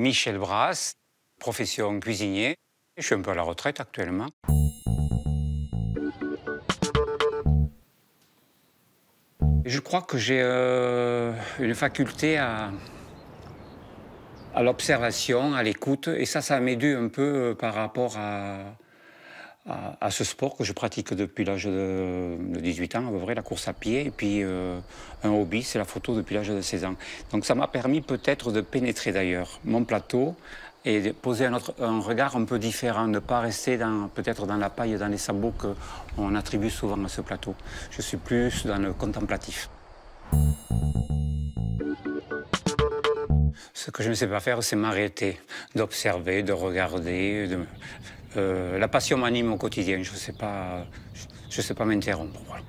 Michel Brasse, profession cuisinier. Je suis un peu à la retraite actuellement. Je crois que j'ai une faculté à l'observation, à l'écoute, et ça m'aide un peu par rapport à ce sport que je pratique depuis l'âge de 18 ans, à peu près, la course à pied, et puis un hobby, c'est la photo depuis l'âge de 16 ans. Donc ça m'a permis peut-être de pénétrer d'ailleurs mon plateau et de poser un regard un peu différent, ne pas rester peut-être dans la paille et dans les sabots qu'on attribue souvent à ce plateau. Je suis plus dans le contemplatif. Ce que je ne sais pas faire, c'est m'arrêter, d'observer, de regarder. La passion m'anime au quotidien, je ne sais pas m'interrompre. Voilà.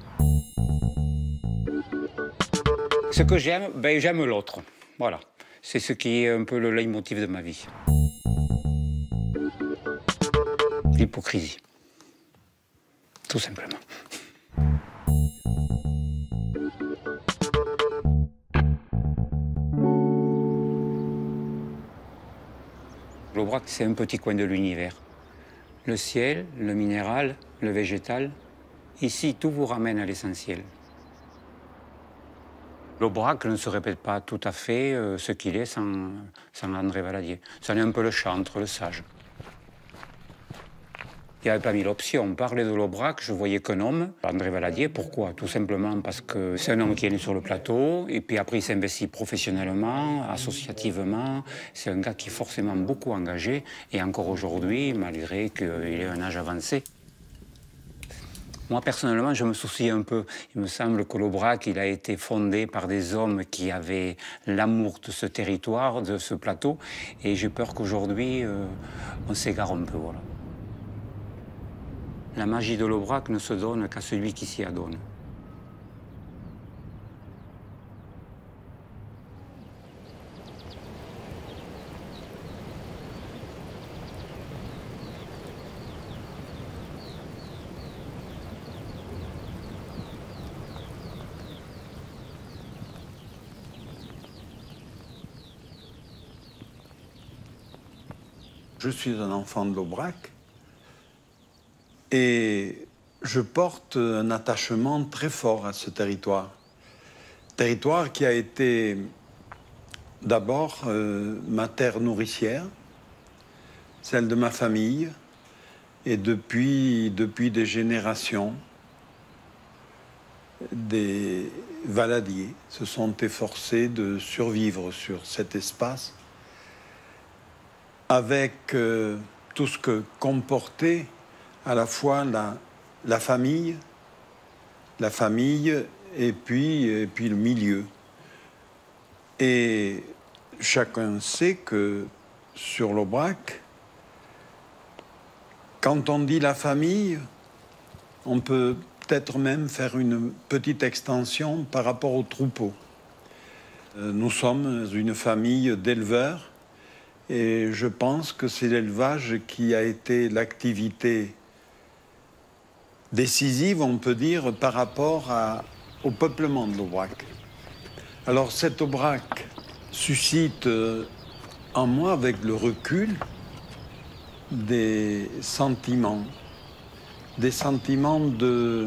Ce que j'aime, ben, j'aime l'autre. Voilà. C'est ce qui est un peu le leitmotiv de ma vie. L'hypocrisie. Tout simplement. L'Aubrac, c'est un petit coin de l'univers. Le ciel, le minéral, le végétal, ici, tout vous ramène à l'essentiel. L'Aubrac ne se répète pas tout à fait ce qu'il est sans André Valadier. C'en est un peu le chantre, le sage. Il n'y avait pas mille options. Parler de l'Aubrac, je voyais qu'un homme, André Valadier. Pourquoi? Tout simplement parce que c'est un homme qui est né sur le plateau, et puis après il s'investit professionnellement, associativement. C'est un gars qui est forcément beaucoup engagé, et encore aujourd'hui, malgré qu'il ait un âge avancé. Moi, personnellement, je me soucie un peu. Il me semble que l'Aubrac, il a été fondé par des hommes qui avaient l'amour de ce territoire, de ce plateau, et j'ai peur qu'aujourd'hui, on s'égare un peu, voilà. La magie de l'Aubrac ne se donne qu'à celui qui s'y adonne. Je suis un enfant de l'Aubrac et je porte un attachement très fort à ce territoire. Territoire qui a été d'abord ma terre nourricière, celle de ma famille, et depuis des générations, des Valadiers se sont efforcés de survivre sur cet espace avec tout ce que comportait à la fois la famille et puis le milieu. Et chacun sait que sur l'Aubrac, quand on dit la famille, on peut peut-être même faire une petite extension par rapport au troupeau. Nous sommes une famille d'éleveurs et je pense que c'est l'élevage qui a été l'activité décisive, on peut dire, par rapport au peuplement de l'Aubrac. Alors cet Aubrac suscite en moi, avec le recul, des sentiments de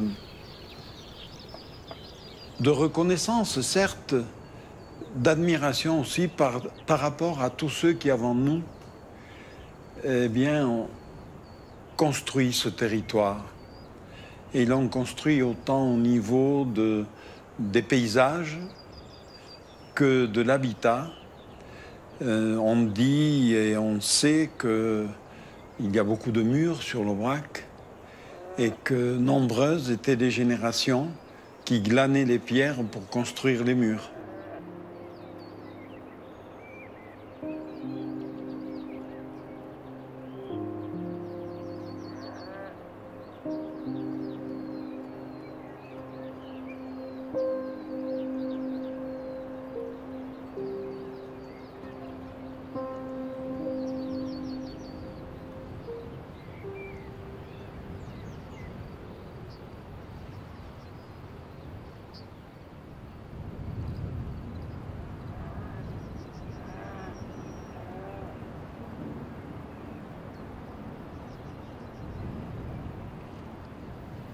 reconnaissance, certes, d'admiration aussi par rapport à tous ceux qui, avant nous, eh bien, ont construit ce territoire. Et ils l'ont construit autant au niveau des paysages que de l'habitat. On dit et on sait qu'il y a beaucoup de murs sur l'Aubrac et que nombreuses étaient des générations qui glanaient les pierres pour construire les murs.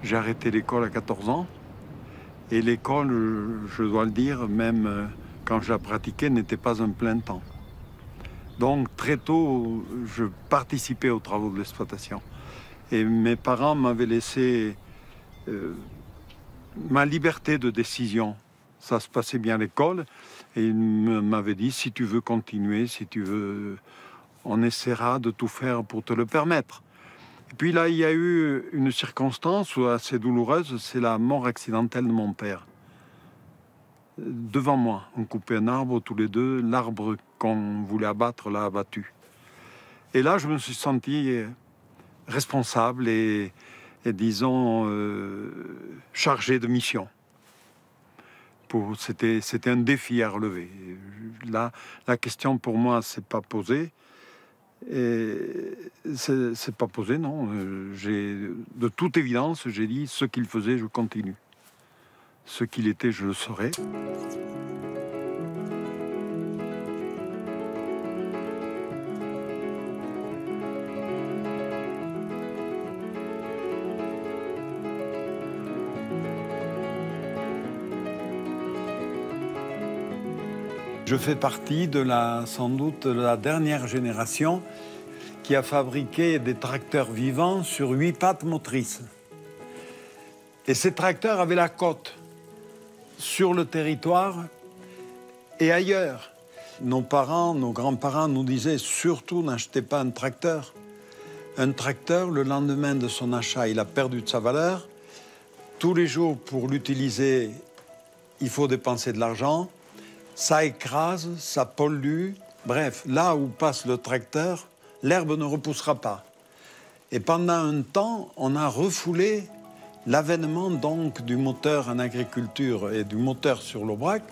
J'ai arrêté l'école à 14 ans. Et l'école, je dois le dire, même quand je la pratiquais, n'était pas un plein temps. Donc très tôt, je participais aux travaux de l'exploitation. Et mes parents m'avaient laissé ma liberté de décision. Ça se passait bien à l'école. Et ils m'avaient dit, si tu veux continuer, si tu veux, on essaiera de tout faire pour te le permettre. Et puis là, il y a eu une circonstance assez douloureuse, c'est la mort accidentelle de mon père. Devant moi, on coupait un arbre tous les deux, l'arbre qu'on voulait abattre l'a abattu. Et là, je me suis senti responsable et disons, chargé de mission. C'était un défi à relever. Là, la question pour moi, c'est pas posée. Et c'est pas posé, non. De toute évidence, j'ai dit, ce qu'il faisait, je continue. Ce qu'il était, je le saurais. Je fais partie sans doute de la dernière génération qui a fabriqué des tracteurs vivants sur 8 pattes motrices. Et ces tracteurs avaient la cote sur le territoire et ailleurs. Nos parents, nos grands-parents nous disaient surtout n'achetez pas un tracteur. Un tracteur, le lendemain de son achat, il a perdu de sa valeur. Tous les jours, pour l'utiliser, il faut dépenser de l'argent. Ça écrase, ça pollue. Bref, là où passe le tracteur, l'herbe ne repoussera pas. Et pendant un temps, on a refoulé l'avènement donc du moteur en agriculture et du moteur sur l'Aubrac.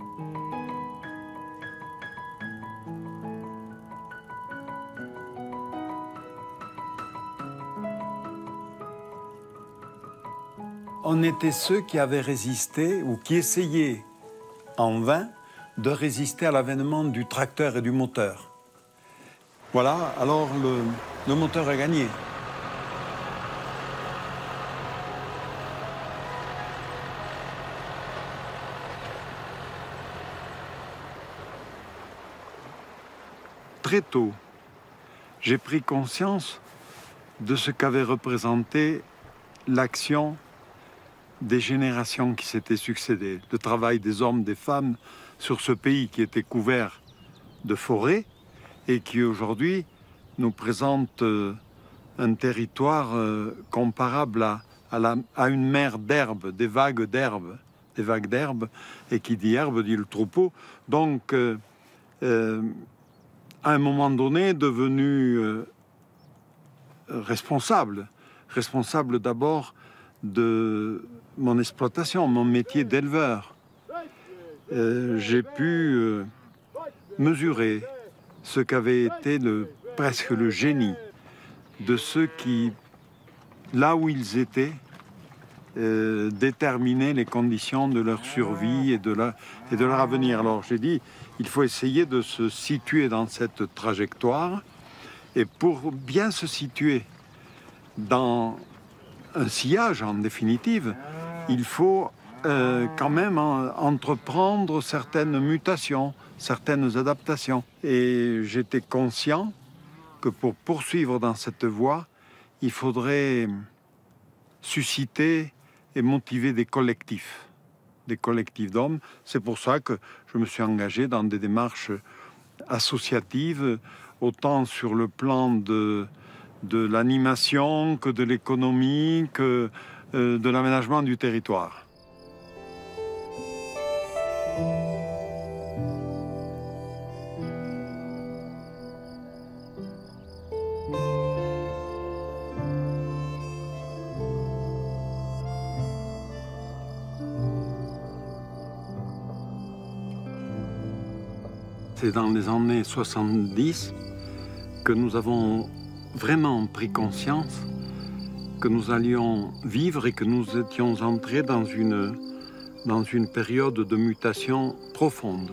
On était ceux qui avaient résisté ou qui essayaient en vain de résister à l'avènement du tracteur et du moteur. Voilà, alors le moteur a gagné. Très tôt, j'ai pris conscience de ce qu'avait représenté l'action des générations qui s'étaient succédées, le travail des hommes, des femmes sur ce pays qui était couvert de forêts et qui aujourd'hui nous présente un territoire comparable à une mer d'herbe, des vagues d'herbe, et qui dit herbe dit le troupeau. Donc, à un moment donné, devenu responsable d'abord de mon exploitation, mon métier d'éleveur. J'ai pu mesurer ce qu'avait été presque le génie de ceux qui, là où ils étaient, déterminaient les conditions de leur survie et de leur avenir. Alors j'ai dit, il faut essayer de se situer dans cette trajectoire, et pour bien se situer dans un sillage, en définitive, il faut quand même entreprendre certaines mutations, certaines adaptations. Et j'étais conscient que pour poursuivre dans cette voie, il faudrait susciter et motiver des collectifs d'hommes. C'est pour ça que je me suis engagé dans des démarches associatives, autant sur le plan de l'animation que de l'économie, que de l'aménagement du territoire. C'est dans les années 70 que nous avons vraiment pris conscience que nous allions vivre et que nous étions entrés dans une période de mutation profonde.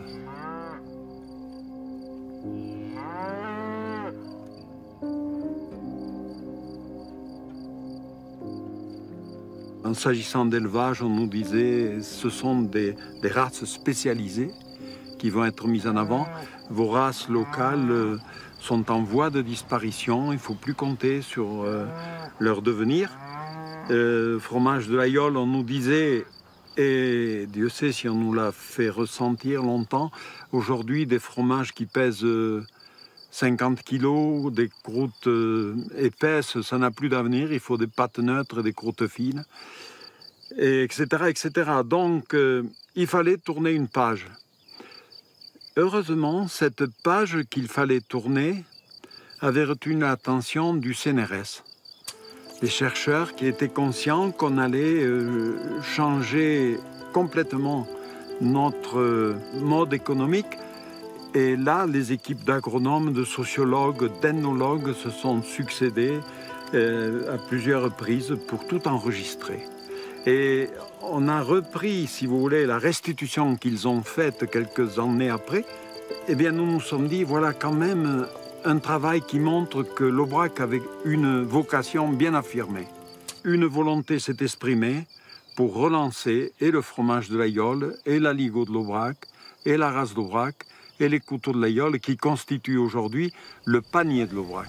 s'agissant d'élevage, on nous disait ce sont des races spécialisées qui vont être mises en avant. Vos races locales sont en voie de disparition, il ne faut plus compter sur leur devenir. Fromage de l'Aïole, on nous disait, et Dieu sait si on nous l'a fait ressentir longtemps, aujourd'hui des fromages qui pèsent 50 kilos, des croûtes épaisses, ça n'a plus d'avenir, il faut des pâtes neutres et des croûtes fines, et etc., etc. Donc, il fallait tourner une page. Heureusement, cette page qu'il fallait tourner avait retenu l'attention du CNRS. Les chercheurs qui étaient conscients qu'on allait changer complètement notre mode économique. Et là, les équipes d'agronomes, de sociologues, d'ethnologues se sont succédées à plusieurs reprises pour tout enregistrer. Et on a repris, si vous voulez, la restitution qu'ils ont faite quelques années après. Eh bien, nous nous sommes dit, voilà quand même un travail qui montre que l'Aubrac avait une vocation bien affirmée. Une volonté s'est exprimée pour relancer et le fromage de l'Aïole, et l'aligot de l'Aubrac, et la race d'Aubrac, et les couteaux de l'Aïole qui constituent aujourd'hui le panier de l'Aubrac.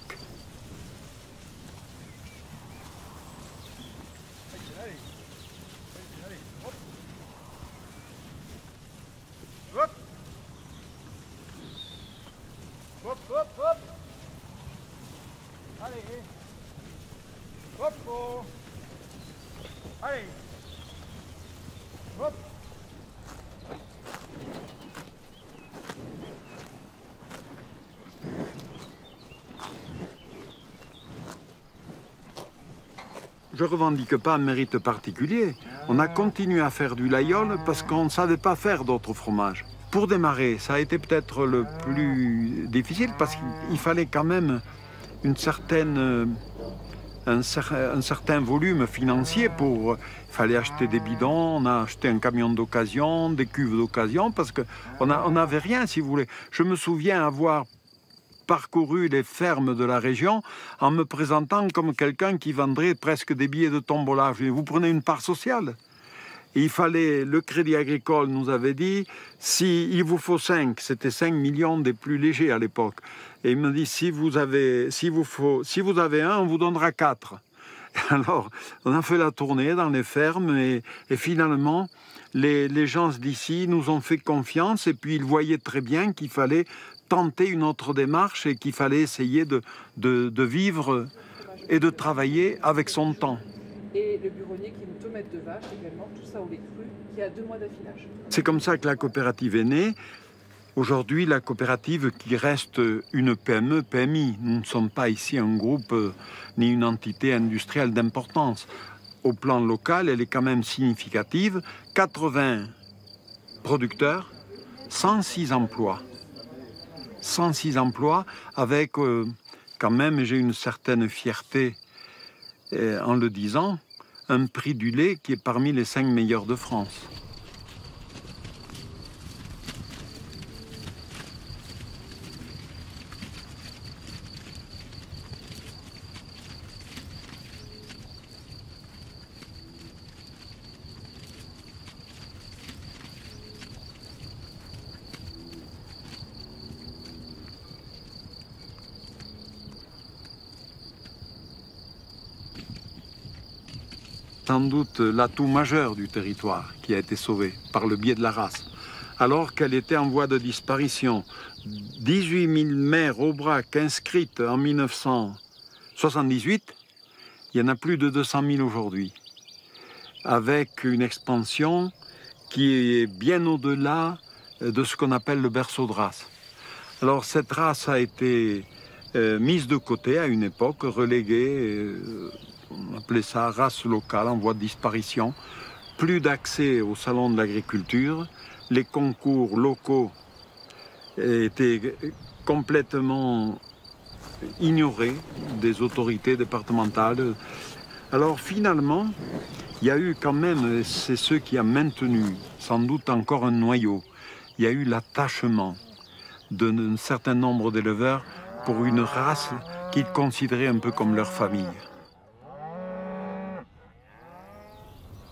Hop, hop, hop. Allez. Hop, oh. Allez. Hop. Je ne revendique pas un mérite particulier. On a continué à faire du laïole parce qu'on ne savait pas faire d'autres fromages. Pour démarrer, ça a été peut-être le plus difficile parce qu'il fallait quand même un certain volume financier pour... Il fallait acheter des bidons, on a acheté un camion d'occasion, des cuves d'occasion, parce qu'on n'avait rien, si vous voulez. Je me souviens avoir parcouru les fermes de la région en me présentant comme quelqu'un qui vendrait presque des billets de tombola. Je dis, vous prenez une part sociale. Et il fallait, le Crédit Agricole nous avait dit, si il vous faut 5, c'était 5 millions des plus légers à l'époque. Et il me dit, si vous avez un, on vous donnera 4. Alors, on a fait la tournée dans les fermes et finalement, les gens d'ici nous ont fait confiance et puis ils voyaient très bien qu'il fallait tenter une autre démarche et qu'il fallait essayer de vivre et de travailler avec son temps. Et le buronnier qui est une tomate de vache également, tout ça au lait cru, qui a 2 mois d'affinage. C'est comme ça que la coopérative est née. Aujourd'hui, la coopérative qui reste une PME, PMI. Nous ne sommes pas ici un groupe ni une entité industrielle d'importance. Au plan local, elle est quand même significative. 80 producteurs, 106 emplois. 106 emplois avec quand même, j'ai une certaine fierté en le disant, un prix du lait qui est parmi les 5 meilleurs de France. Sans doute l'atout majeur du territoire qui a été sauvé par le biais de la race, alors qu'elle était en voie de disparition. 18 000 mères Aubrac inscrites en 1978, il y en a plus de 200 000 aujourd'hui, avec une expansion qui est bien au-delà de ce qu'on appelle le berceau de race. Alors cette race a été mise de côté à une époque, reléguée, on appelait ça race locale en voie de disparition. Plus d'accès au salon de l'agriculture. Les concours locaux étaient complètement ignorés des autorités départementales. Alors finalement, il y a eu quand même, c'est ce qui a maintenu sans doute encore un noyau, il y a eu l'attachement d'un certain nombre d'éleveurs pour une race qu'ils considéraient un peu comme leur famille.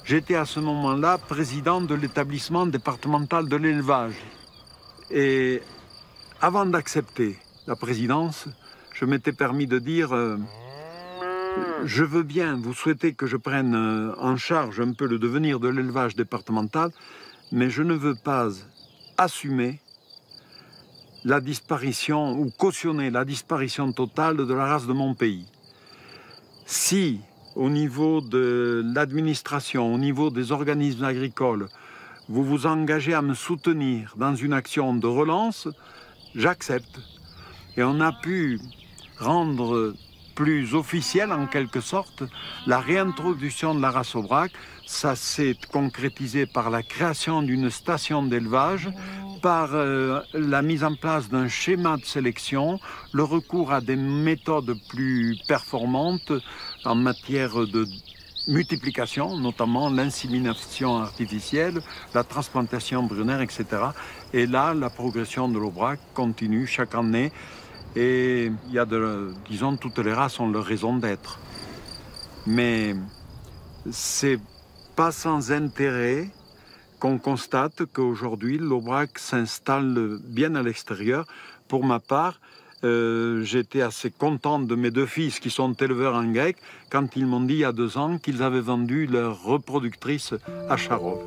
J'étais à ce moment-là président de l'établissement départemental de l'élevage. Et avant d'accepter la présidence, je m'étais permis de dire je veux bien, vous souhaitez que je prenne en charge un peu le devenir de l'élevage départemental, mais je ne veux pas assumer la disparition ou cautionner la disparition totale de la race de mon pays. Si, au niveau de l'administration, au niveau des organismes agricoles, vous vous engagez à me soutenir dans une action de relance, j'accepte. Et on a pu rendre plus officielle, en quelque sorte, la réintroduction de la race aubrac. Ça s'est concrétisé par la création d'une station d'élevage, par la mise en place d'un schéma de sélection, le recours à des méthodes plus performantes en matière de multiplication, notamment l'insémination artificielle, la transplantation embryonnaire, etc. Et là, la progression de l'aubrac continue chaque année. Et il y a, disons, toutes les races ont leur raison d'être. Mais c'est pas sans intérêt qu'on constate qu'aujourd'hui, l'aubrac s'installe bien à l'extérieur. Pour ma part, j'étais assez content de mes deux fils qui sont éleveurs en grec quand ils m'ont dit il y a 2 ans qu'ils avaient vendu leur reproductrice à Charolles.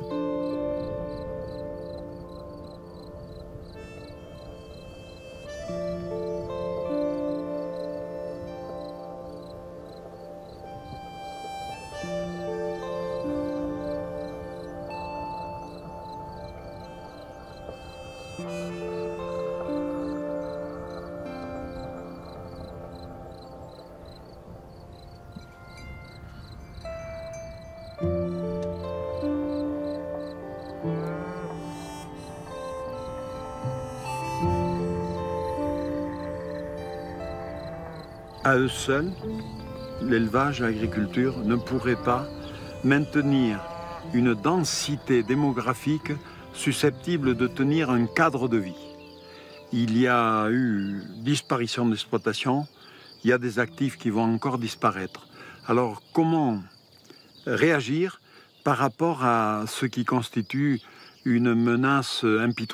À eux seuls, l'élevage et l'agriculture ne pourraient pas maintenir une densité démographique susceptible de tenir un cadre de vie. Il y a eu disparition d'exploitation, il y a des actifs qui vont encore disparaître. Alors comment réagir par rapport à ce qui constitue une menace impitoyable ?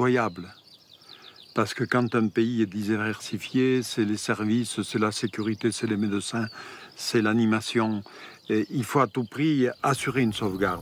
Parce que quand un pays est diversifié, c'est les services, c'est la sécurité, c'est les médecins, c'est l'animation. Il faut à tout prix assurer une sauvegarde.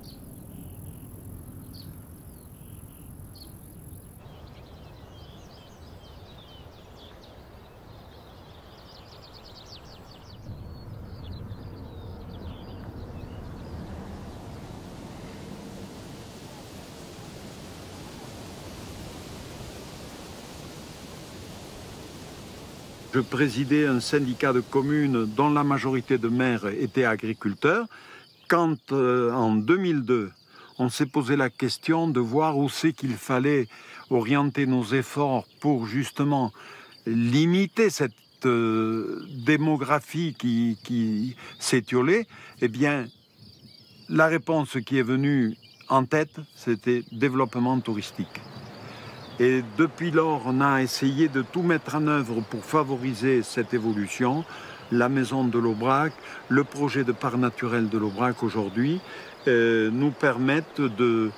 Je présidais un syndicat de communes dont la majorité de maires étaient agriculteurs. Quand, en 2002, on s'est posé la question de voir où c'est qu'il fallait orienter nos efforts pour justement limiter cette démographie qui s'étiolait, eh bien, la réponse qui est venue en tête, c'était développement touristique. Et depuis lors, on a essayé de tout mettre en œuvre pour favoriser cette évolution. La maison de l'Aubrac, le projet de parc naturel de l'Aubrac aujourd'hui nous permettent de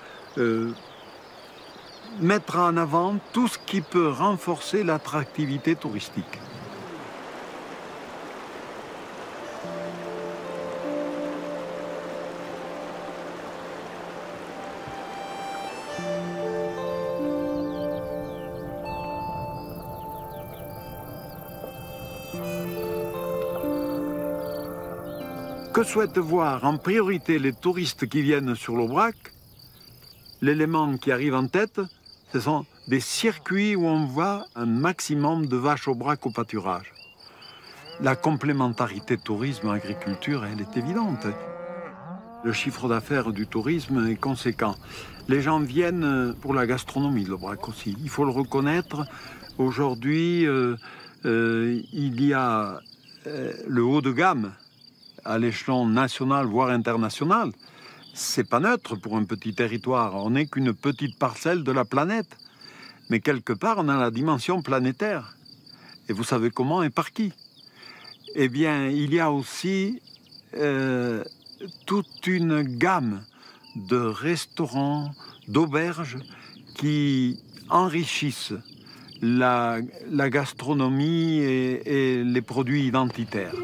mettre en avant tout ce qui peut renforcer l'attractivité touristique. Que souhaitent voir en priorité les touristes qui viennent sur l'Aubrac? L'élément qui arrive en tête, ce sont des circuits où on voit un maximum de vaches Aubrac au pâturage. La complémentarité tourisme-agriculture, elle est évidente. Le chiffre d'affaires du tourisme est conséquent. Les gens viennent pour la gastronomie de l'Aubrac aussi. Il faut le reconnaître. Aujourd'hui, il y a le haut de gamme à l'échelon national, voire international. C'est pas neutre pour un petit territoire. On n'est qu'une petite parcelle de la planète. Mais quelque part, on a la dimension planétaire. Et vous savez comment et par qui? Eh bien, il y a aussi toute une gamme de restaurants, d'auberges qui enrichissent la gastronomie et les produits identitaires.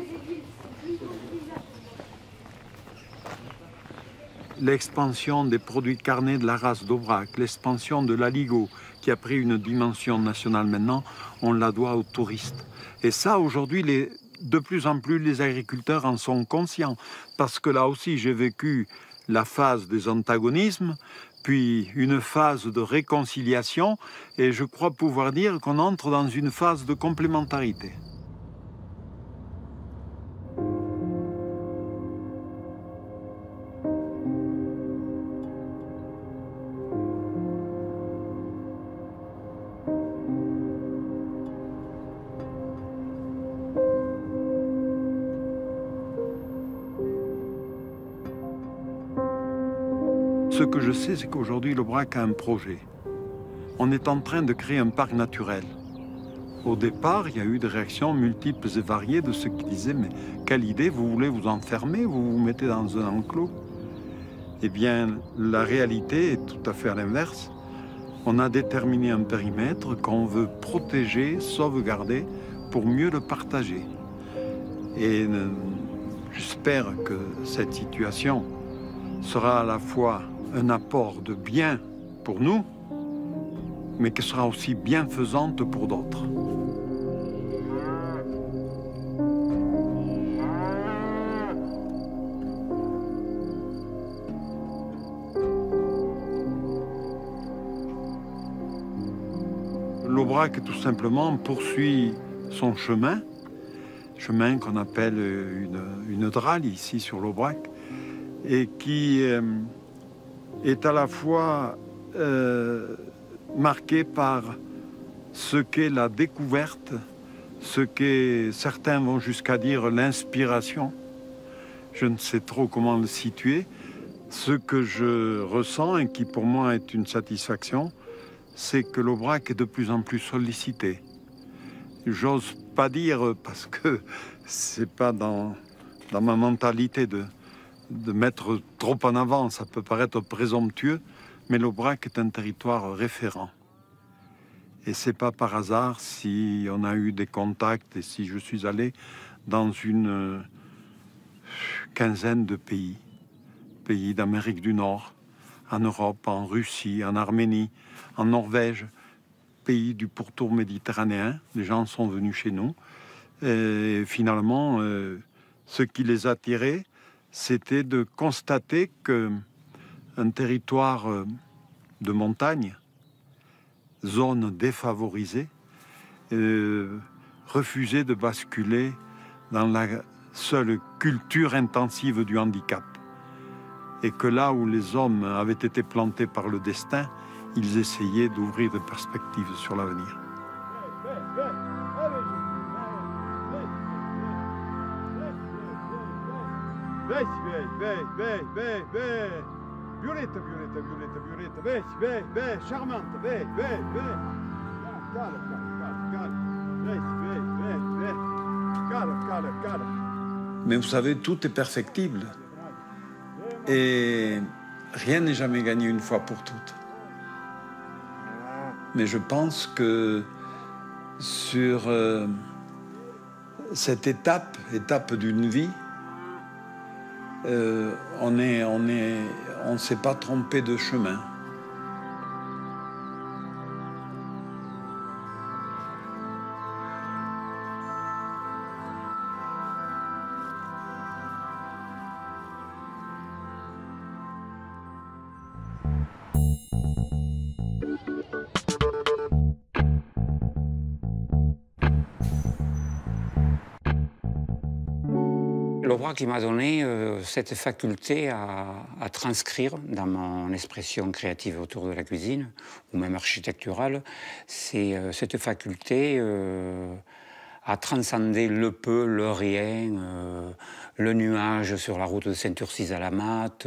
L'expansion des produits carnés de la race d'Aubrac, l'expansion de l'aligot, qui a pris une dimension nationale maintenant, on la doit aux touristes. Et ça, aujourd'hui, de plus en plus, les agriculteurs en sont conscients. Parce que là aussi, j'ai vécu la phase des antagonismes, puis une phase de réconciliation, et je crois pouvoir dire qu'on entre dans une phase de complémentarité. Ce que je sais, c'est qu'aujourd'hui, l'Aubrac a un projet. On est en train de créer un parc naturel. Au départ, il y a eu des réactions multiples et variées de ceux qui disaient « Mais quelle idée, vous voulez vous enfermer, vous vous mettez dans un enclos ?» Eh bien, la réalité est tout à fait à l'inverse. On a déterminé un périmètre qu'on veut protéger, sauvegarder, pour mieux le partager. Et j'espère que cette situation sera à la fois un apport de bien pour nous, mais qui sera aussi bienfaisante pour d'autres. L'Aubrac, tout simplement, poursuit son chemin qu'on appelle une dralle ici sur l'Aubrac, et qui est à la fois marqué par ce qu'est la découverte, ce qu'est, certains vont jusqu'à dire, l'inspiration. Je ne sais trop comment le situer. Ce que je ressens et qui pour moi est une satisfaction, c'est que l'Aubrac est de plus en plus sollicité. J'ose pas dire, parce que c'est pas dans ma mentalité de mettre trop en avant, ça peut paraître présomptueux, mais l'Aubrac est un territoire référent. Et c'est pas par hasard si on a eu des contacts et si je suis allé dans une quinzaine de pays d'Amérique du Nord, en Europe, en Russie, en Arménie, en Norvège, pays du pourtour méditerranéen. Les gens sont venus chez nous. Et finalement, ce qui les attirait, c'était de constater qu'un territoire de montagne, zone défavorisée, refusait de basculer dans la seule culture intensive du handicap. Et que là où les hommes avaient été plantés par le destin, ils essayaient d'ouvrir des perspectives sur l'avenir. Violetta, Violetta, Violetta, Violetta, vai, charmante, vai. Cala. Mais vous savez, tout est perfectible. Et rien n'est jamais gagné une fois pour toutes. Mais je pense que sur cette étape d'une vie, on ne s'est pas trompé de chemin. L'Aubrac qui m'a donné cette faculté à transcrire dans mon expression créative autour de la cuisine, ou même architecturale, c'est cette faculté à transcender le peu, le rien, le nuage sur la route de Saint-Ursis-à-la-Matte,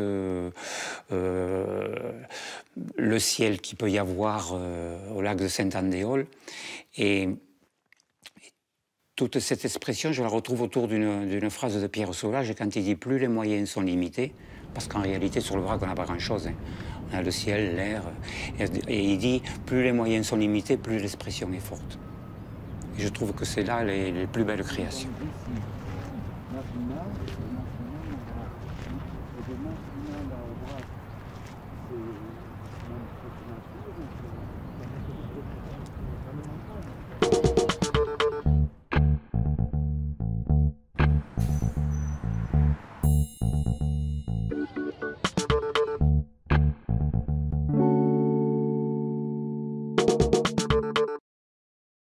le ciel qu'il peut y avoir au lac de Saint-Andéol. Et toute cette expression, je la retrouve autour d'une phrase de Pierre Soulages, quand il dit « plus les moyens sont limités, Parce qu'en réalité, sur le Vrac, on n'a pas grand-chose. Hein. On a le ciel, l'air. Et il dit, plus les moyens sont limités, plus l'expression est forte. Et je trouve que c'est là les plus belles créations.